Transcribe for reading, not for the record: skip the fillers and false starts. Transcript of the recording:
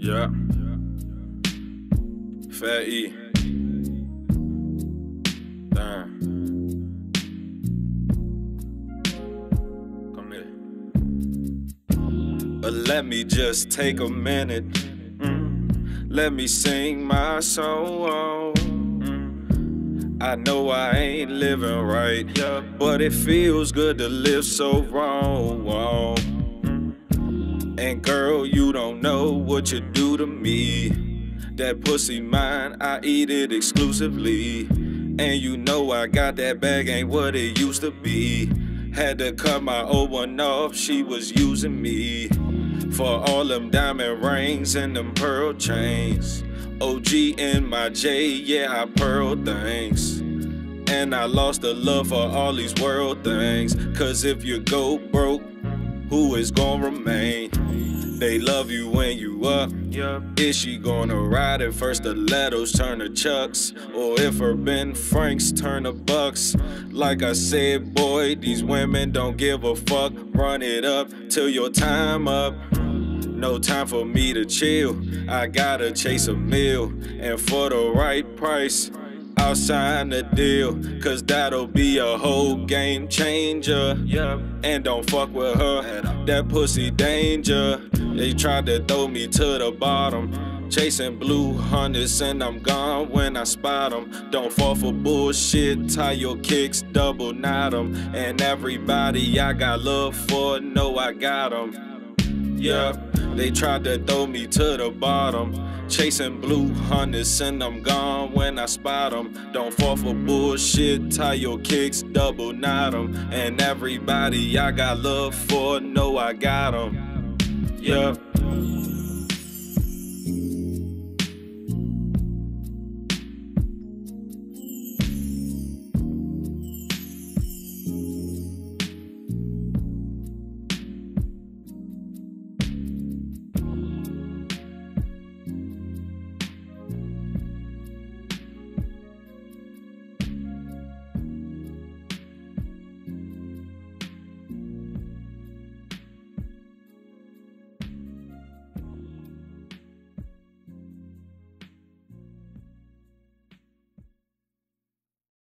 Yeah. Fat E. Damn. Come here. But let me just take a minute. Let me sing my song. I know I ain't living right, but it feels good to live so wrong. And girl, you don't know what you do to me. That pussy mine, I eat it exclusively. And you know I got that bag, ain't what it used to be. Had to cut my old one off, she was using me. For all them diamond rings and them pearl chains. OG in my J, yeah, I pearl things. And I lost the love for all these world things. Cause if you go broke, who is gonna remain? They love you when you up. Is she gonna ride it? First stilettos turn to chucks, or if her Ben Franks turn to bucks. Like I said, boy, these women don't give a fuck. Run it up till your time up. No time for me to chill. I gotta chase a meal, and for the right price I'll sign the deal, cause that'll be a whole game changer. And don't fuck with her, that pussy danger. They tried to throw me to the bottom, chasing blue hundreds and I'm gone when I spot them. Don't fall for bullshit, tie your kicks, double knot them. And everybody I got love for, know I got them. They tried to throw me to the bottom, chasing blue hundreds and I'm gone when I spot them. Don't fall for bullshit, tie your kicks, double knot them. And everybody I got love for, know I got them.